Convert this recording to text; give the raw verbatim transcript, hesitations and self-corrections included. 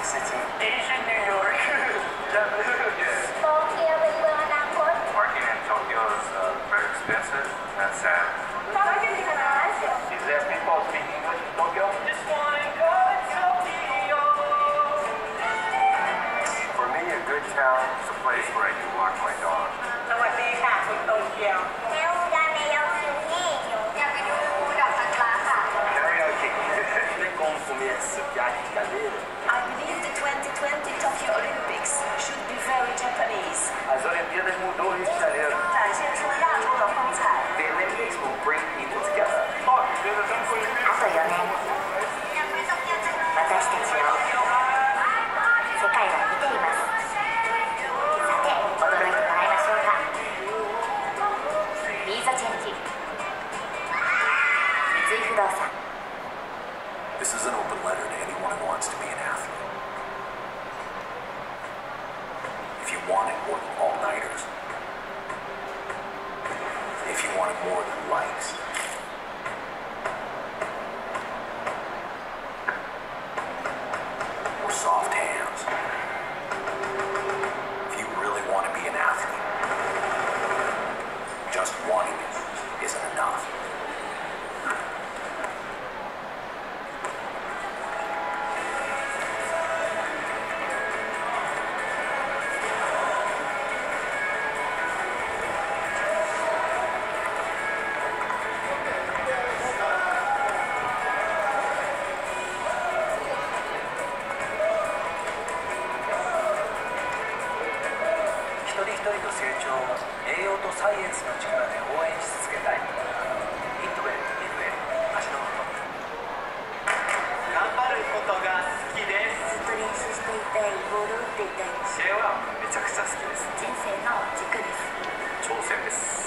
City. Asian New York. Yes. Tokyo เป็นเมืองอนาคต Working in Tokyo is uh, very expensive. That's sad. ต้องไปกันที่คณะ Is there people speak English in Tokyo? Just wanna go to Tokyo. For me, a good town is a place where I can walk my dog. สวัสดีค่ะคุณโตเกียวเอลดาเมยองคิวนี่อยากไปดูดอกซากุระค่ะ Karaoke. Nem como comer essa brincadeira. I believe the twenty twenty Tokyo Olympics should be very Japanese. As Olimpíadas mudou o Rio de Janeiro. 展现出亚洲的风采。 The Olympics will bring people together. あとよねん私たちを世界は見ていますさて驚いてもらいましょうかビーザチェンジ三井不動産 This is an open letter to anyone who wants to be an athlete. If you wanted more than all-nighters, if you wanted more than likes, or soft hands, if you really want to be an athlete, just wanting it isn't enough. Share はめちゃくちゃ好きです。 人生の軸です挑戦です。